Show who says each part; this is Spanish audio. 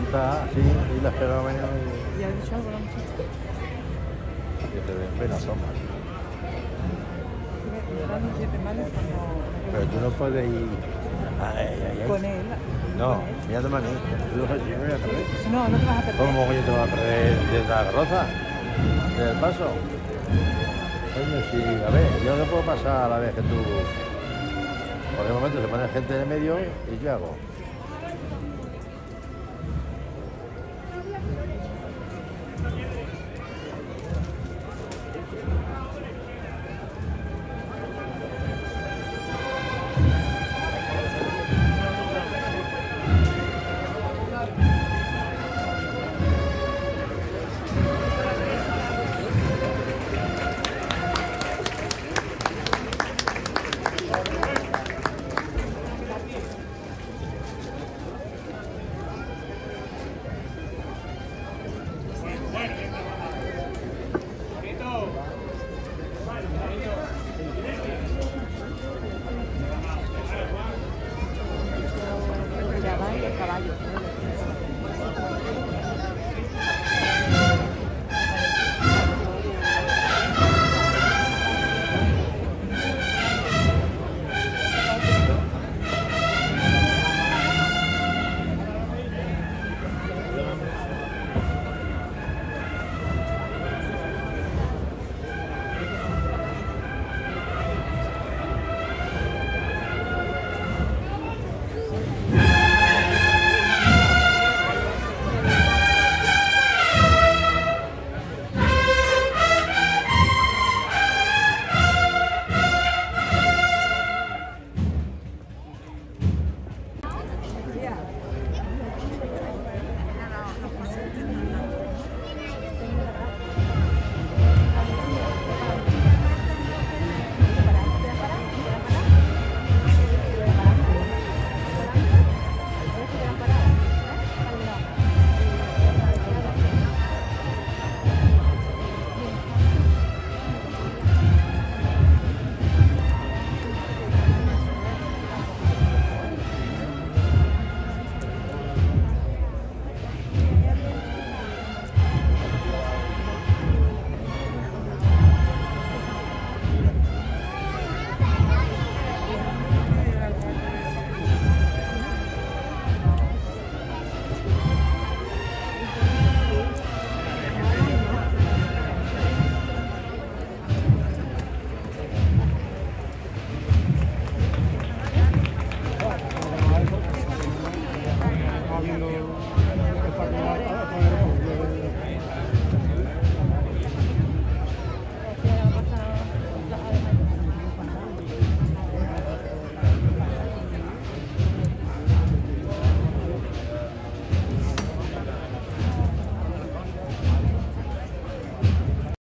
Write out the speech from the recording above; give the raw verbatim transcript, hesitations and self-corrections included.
Speaker 1: levanta así y la espera la mañana y,
Speaker 2: ¿Y ha dicho algo la muchacha?
Speaker 1: y te ven pena sombra.
Speaker 2: Me dan un siete males cuando...
Speaker 1: Pero tú no puedes ir ay, ay, ay.
Speaker 2: Con él.
Speaker 1: No,
Speaker 2: con él.
Speaker 1: mira tu maní. Tú lo yo me voy a perder.
Speaker 2: No, no te vas a perder.
Speaker 1: ¿Cómo coño te vas a perder desde la carroza? ¿Desde el paso? Coño, sí, a ver, yo no puedo pasar a la vez que tú. Porque de momento se pone gente en el medio y ¿qué hago?
Speaker 2: Ya va el caballo.